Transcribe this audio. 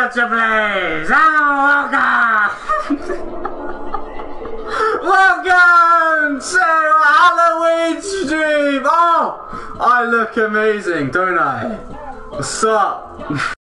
much, please. And welcome. Welcome to Halloween stream. Oh, I look amazing, don't I? What's up?